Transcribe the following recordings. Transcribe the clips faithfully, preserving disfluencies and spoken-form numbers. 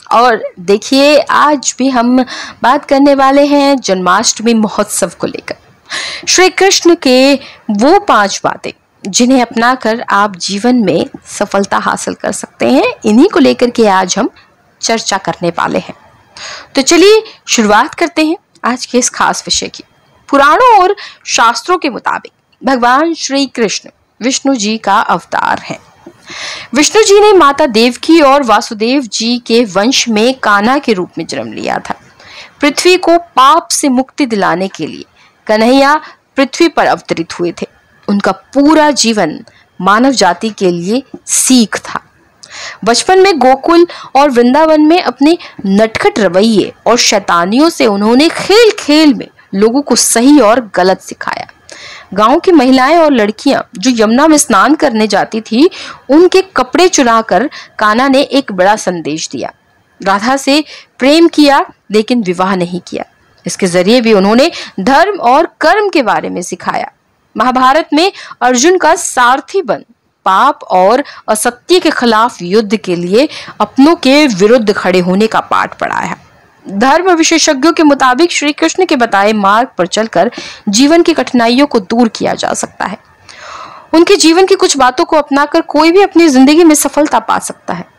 और देखिए, आज भी हम बात करने वाले हैं जन्माष्टमी महोत्सव को लेकर। श्री कृष्ण के वो पांच बातें जिन्हें अपनाकर आप जीवन में सफलता हासिल कर सकते हैं, इन्हीं को लेकर के आज हम चर्चा करने वाले हैं। तो चलिए शुरुआत करते हैं आज के इस खास विषय की। पुराणों और शास्त्रों के मुताबिक भगवान श्री कृष्ण विष्णु जी का अवतार है। विष्णु जी ने माता देवकी और वासुदेव जी के वंश में कान्हा के रूप में जन्म लिया था। पृथ्वी को पाप से मुक्ति दिलाने के लिए कन्हैया पृथ्वी पर अवतरित हुए थे। उनका पूरा जीवन मानव जाति के लिए सीख था। बचपन में गोकुल और वृंदावन में अपने नटखट रवैये और शैतानियों से उन्होंने खेल खेल में लोगों को सही और गलत सिखाया। गांव की महिलाएं और लड़कियां जो यमुना में स्नान करने जाती थी, उनके कपड़े चुराकर कान्हा ने एक बड़ा संदेश दिया। राधा से प्रेम किया लेकिन विवाह नहीं किया। इसके जरिए भी उन्होंने धर्म और कर्म के बारे में सिखाया। महाभारत में अर्जुन का सारथी बन पाप और असत्य के खिलाफ युद्ध के लिए अपनों के विरुद्ध खड़े होने का पाठ पढ़ाया। धर्म विशेषज्ञों के मुताबिक श्री कृष्ण के बताए मार्ग पर चलकर जीवन की कठिनाइयों को दूर किया जा सकता है। उनके जीवन की कुछ बातों को अपनाकर कोई भी अपनी जिंदगी में सफलता पा सकता है।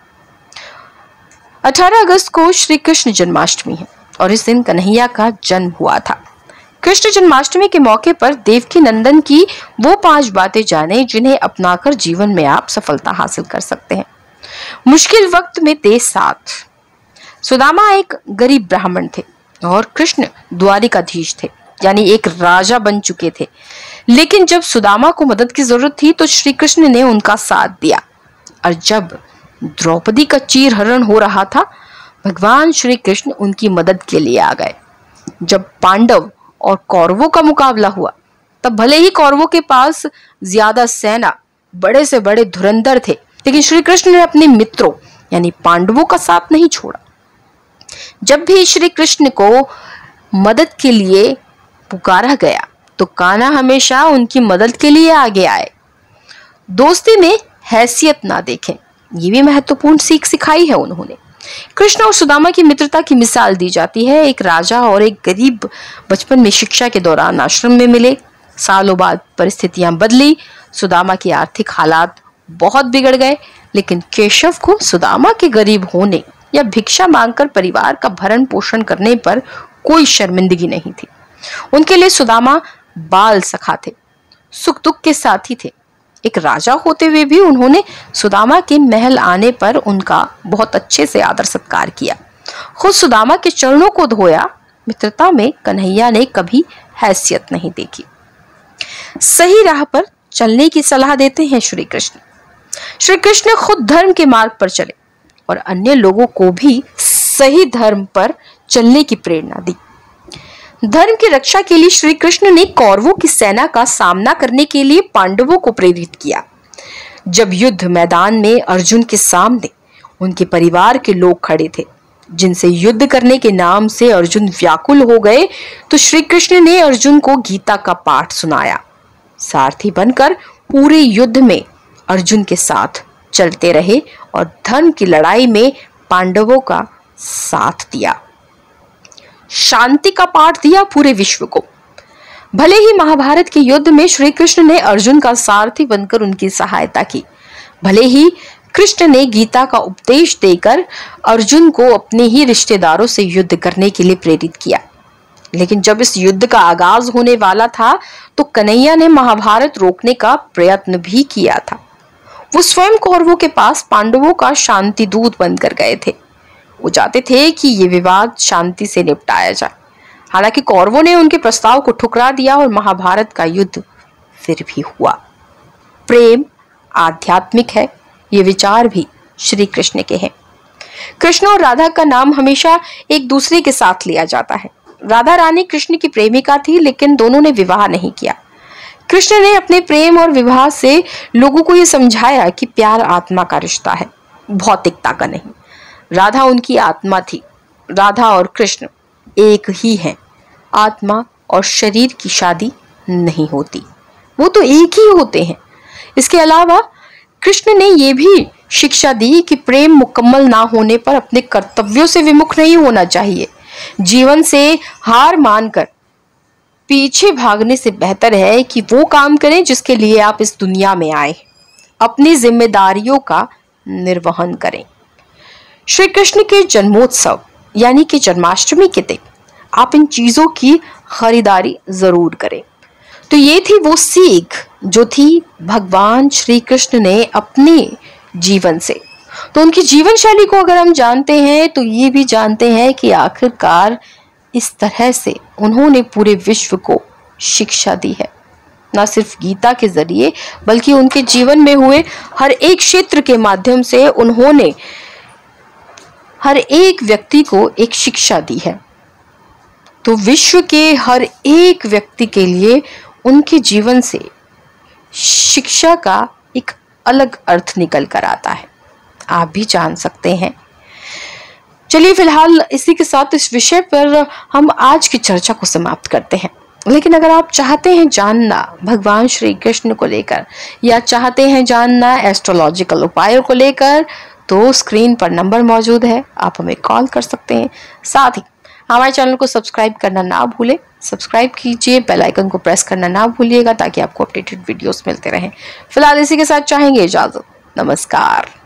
अठारह अगस्त को श्री कृष्ण जन्माष्टमी है और इस दिन कन्हैया का जन्म हुआ था। कृष्ण जन्माष्टमी के मौके पर देवकी नंदन की वो पांच बातें जाने जिन्हें अपनाकर जीवन में आप सफलता हासिल कर सकते हैं। मुश्किल वक्त में दे साथ। सुदामा एक गरीब ब्राह्मण थे और कृष्ण द्वारिकाधीश थे, यानी एक राजा बन चुके थे। लेकिन जब सुदामा को मदद की जरूरत थी तो श्री कृष्ण ने उनका साथ दिया। और जब द्रौपदी का चीरहरण हो रहा था, भगवान श्री कृष्ण उनकी मदद के लिए आ गए। जब पांडव और कौरवों का मुकाबला हुआ, तब भले ही कौरवों के पास ज्यादा सेना, बड़े से बड़े धुरंधर थे, लेकिन श्री कृष्ण ने अपने मित्रों यानी पांडवों का साथ नहीं छोड़ा। जब भी श्री कृष्ण को मदद के लिए पुकारा गया तो कान्हा हमेशा उनकी मदद के लिए आगे आए। दोस्ती में हैसियत ना देखें, ये भी महत्वपूर्ण सीख सिखाई है उन्होंने। कृष्ण और सुदामा की मित्रता की मिसाल दी जाती है। एक राजा और एक गरीब बचपन में शिक्षा के दौरान आश्रम में मिले। सालों बाद परिस्थितियां बदली। सुदामा की आर्थिक हालात बहुत बिगड़ गए, लेकिन केशव को सुदामा के गरीब होने या भिक्षा मांगकर परिवार का भरण पोषण करने पर कोई शर्मिंदगी नहीं थी। उनके लिए सुदामा बाल सखा थे, सुख दुख के साथी थे। एक राजा होते हुए भी उन्होंने सुदामा के महल आने पर उनका बहुत अच्छे से आदर सत्कार किया। खुद सुदामा के चरणों को धोया। मित्रता में कन्हैया ने कभी हैसियत नहीं देखी। सही राह पर चलने की सलाह देते हैं श्री कृष्ण। श्री कृष्ण खुद धर्म के मार्ग पर चले और अन्य लोगों को भी सही धर्म पर चलने की प्रेरणा दी। धर्म की रक्षा के लिए श्री कृष्ण ने कौरवों की सेना का सामना करने के लिए पांडवों को प्रेरित किया। जब युद्ध मैदान में अर्जुन के सामने उनके परिवार के लोग खड़े थे, जिनसे युद्ध करने के नाम से अर्जुन व्याकुल हो गए, तो श्री कृष्ण ने अर्जुन को गीता का पाठ सुनाया। सारथी बनकर पूरे युद्ध में अर्जुन के साथ चलते रहे और धर्म की लड़ाई में पांडवों का साथ दिया। शांति का पाठ दिया पूरे विश्व को। भले ही महाभारत के युद्ध में श्री कृष्ण ने अर्जुन का सारथी बनकर उनकी सहायता की, भले ही कृष्ण ने गीता का उपदेश देकर अर्जुन को अपने ही रिश्तेदारों से युद्ध करने के लिए प्रेरित किया, लेकिन जब इस युद्ध का आगाज होने वाला था तो कन्हैया ने महाभारत रोकने का प्रयत्न भी किया था। वो स्वयं कौरवों के पास पांडवों का शांति दूत बनकर गए थे। वो चाहते थे कि ये विवाद शांति से निपटाया जाए। हालांकि कौरवों ने उनके प्रस्ताव को ठुकरा दिया और महाभारत का युद्ध फिर भी हुआ। प्रेम आध्यात्मिक है, ये विचार भी श्री कृष्ण के हैं। कृष्ण और राधा का नाम हमेशा एक दूसरे के साथ लिया जाता है। राधा रानी कृष्ण की प्रेमिका थी, लेकिन दोनों ने विवाह नहीं किया। कृष्ण ने अपने प्रेम और विवाह से लोगों को यह समझाया कि प्यार आत्मा का रिश्ता है, भौतिकता का नहीं। राधा उनकी आत्मा थी। राधा और कृष्ण एक ही हैं। आत्मा और शरीर की शादी नहीं होती, वो तो एक ही होते हैं। इसके अलावा कृष्ण ने यह भी शिक्षा दी कि प्रेम मुकम्मल ना होने पर अपने कर्तव्यों से विमुख नहीं होना चाहिए। जीवन से हार मानकर पीछे भागने से बेहतर है कि वो काम करें जिसके लिए आप इस दुनिया में आए, अपनी जिम्मेदारियों का निर्वहन करें। श्री कृष्ण के जन्मोत्सव यानी कि जन्माष्टमी के दिन आप इन चीजों की खरीदारी जरूर करें। तो ये थी वो सीख जो थी भगवान श्री कृष्ण ने अपने जीवन से। तो उनकी जीवन शैली को अगर हम जानते हैं तो ये भी जानते हैं कि आखिरकार इस तरह से उन्होंने पूरे विश्व को शिक्षा दी है, न सिर्फ गीता के जरिए बल्कि उनके जीवन में हुए हर एक क्षेत्र के माध्यम से उन्होंने हर एक व्यक्ति को एक शिक्षा दी है। तो विश्व के हर एक व्यक्ति के लिए उनके जीवन से शिक्षा का एक अलग अर्थ निकल कर आता है, आप भी जान सकते हैं। चलिए फिलहाल इसी के साथ इस विषय पर हम आज की चर्चा को समाप्त करते हैं। लेकिन अगर आप चाहते हैं जानना भगवान श्री कृष्ण को लेकर या चाहते हैं जानना एस्ट्रोलॉजिकल उपायों को लेकर, तो स्क्रीन पर नंबर मौजूद है, आप हमें कॉल कर सकते हैं। साथ ही हमारे चैनल को सब्सक्राइब करना ना भूलें, सब्सक्राइब कीजिए, बेल आइकन को प्रेस करना ना भूलिएगा ताकि आपको अपडेटेड वीडियोस मिलते रहें। फिलहाल इसी के साथ चाहेंगे इजाजत, नमस्कार।